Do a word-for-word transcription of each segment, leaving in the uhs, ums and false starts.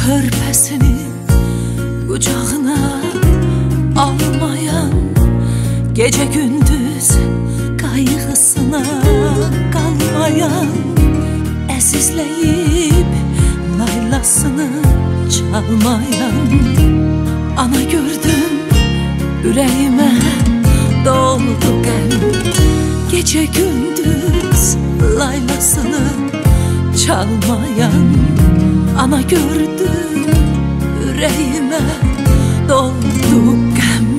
körpəsini qucağına almayan, gece gündüz qayğısına qalmayan, əzizləyib laylasını çalmayan ana gördüm, ürəyimə doldu qəm. Gece gündüz laylasını çalmayan ana gördüm, yüreğime doldu qəm.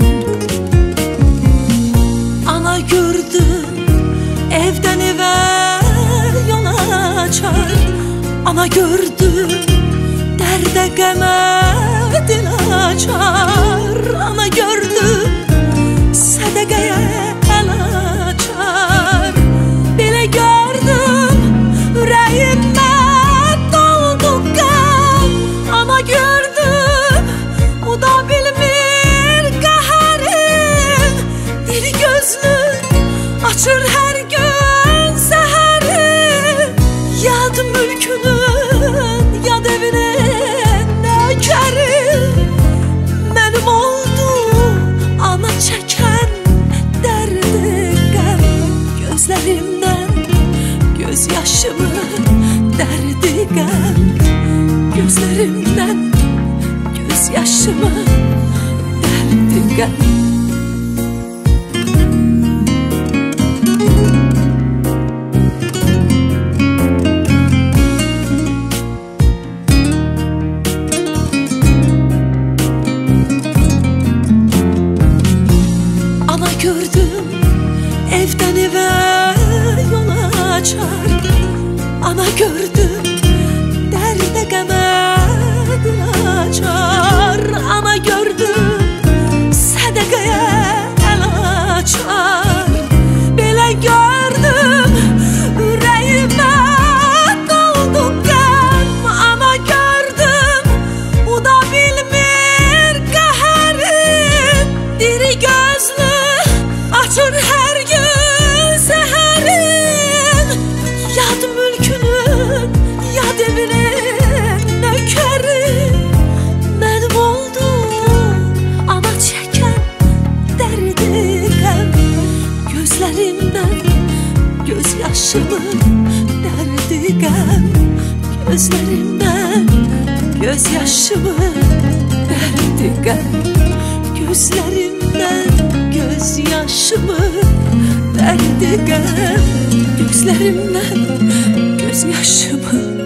Ana gördüm, evden eve yol açar. Ana gördüm, derde qəmə dil açar. Ana gördüm, sədəqəyə əl açar. Belə gördüm, ürəyimə doldu qəm. Ana gördüm, o da bilmir qəhərim. Dili gözlü açır hər gün səhərim. Yad mülkünün, yad evinin nökərim. Mənim oldu ana çəkən dərdi qəm. Gözlərimdən göz yaşımı dərdi qəm. Gözlərimdən göz yaşımı dərdi qəm. Ana gördüm, evden eve yol açar. Ana gördüm, derde qəmə dil açar. Ana gördüm, sədəqəyə əl açar. Belə gördüm, ürəyimə doldu qəm. Ana gördüm, o da bilmir qəhərim. Diri gözlü açır hər gün səhərim. Yad mülkünün, yad evinin nökərim. Mənim oldu ana çəkən dərdi qəm. Gözlərimdən göz yaşımı dərdi qəm. Gözlərimdən göz yaşımı dərdi qəm. Gözlərimdən göz yaşımı dərdi qəm. Gözlərimdən göz yaşımı